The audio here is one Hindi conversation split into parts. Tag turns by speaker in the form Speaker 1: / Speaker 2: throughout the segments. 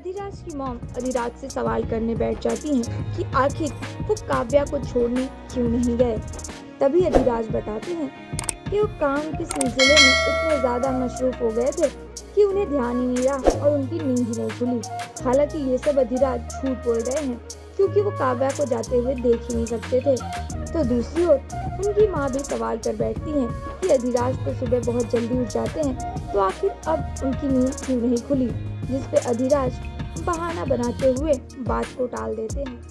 Speaker 1: अधिराज की मॉम अधिराज से सवाल करने बैठ जाती हैं कि आखिर वो काव्या को छोड़ने क्यों नहीं गए। तभी अधिराज बताते हैं कि वो काम के सिलसिले में इतने ज्यादा मशरूफ हो गए थे कि उन्हें ध्यान ही नहीं रहा और उनकी नींद ही नहीं खुली। हालांकि ये सब अधिराज झूठ बोल रहे हैं क्योंकि वो काव्या को जाते हुए देख ही नहीं सकते थे। तो दूसरी ओर उनकी माँ भी सवाल कर बैठती हैं कि अधिराज तो सुबह बहुत जल्दी उठ जाते हैं, तो आखिर अब उनकी नींद क्यों नहीं खुली। जिस पे अधिराज बहाना बनाते हुए बात को टाल देते हैं।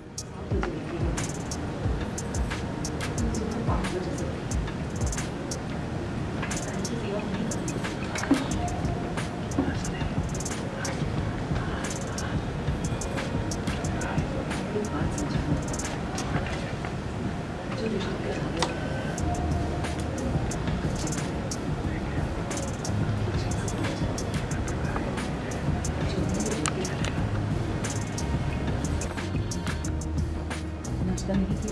Speaker 2: नाश्ता नहीं किया?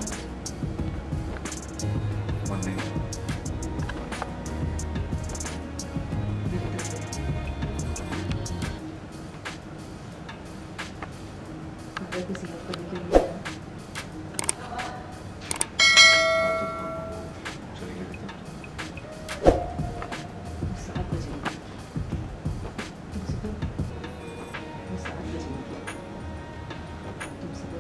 Speaker 2: किसी को करने के लिए 7 बजे तुम सुबह 7 बजे तुम सुबह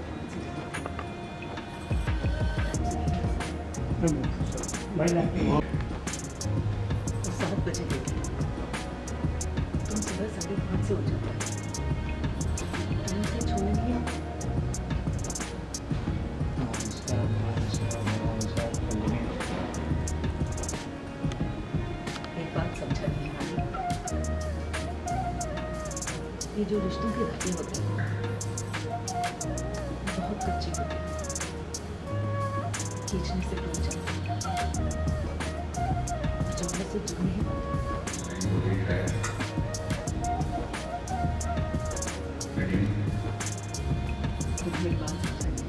Speaker 2: 7 बजे तुम सुबह 5:30 से उठ जाते हो। तुम उसे छोड़ने नहीं आते। एक बात समझा नहीं आ रही, ये जो रिश्तों के धागे होते हैं बहुत कच्चे होते हैं, खींचने से टूट जाते हैं, जमने से जुड़ नहीं पाते। मेरी बात समझाइए,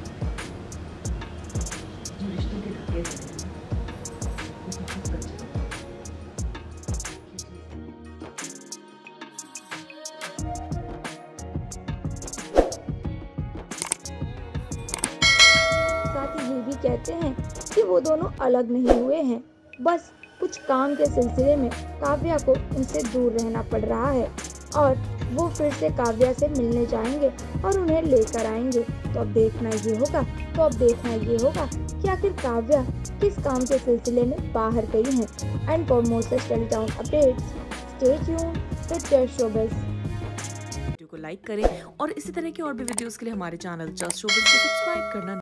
Speaker 2: जो रिश्तों के धागे होते हैं वो बहुत कच्चे होते हैं।
Speaker 1: साथ ही ये भी कहते हैं कि वो दोनों अलग नहीं हुए हैं, बस कुछ काम के सिलसिले में काव्या को उनसे दूर रहना पड़ रहा है और वो फिर से काव्या से मिलने जाएंगे और उन्हें लेकर आएंगे। तो अब देखना ये होगा कि आखिर काव्या किस काम के सिलसिले में बाहर गई हैं। And for more such telly town updates stay tuned with just showbiz.
Speaker 3: Video को लाइक करें और इसी तरह के और भी वीडियोस के लिए हमारे चैनल जस्ट शोबिज़ को सब्सक्राइब करना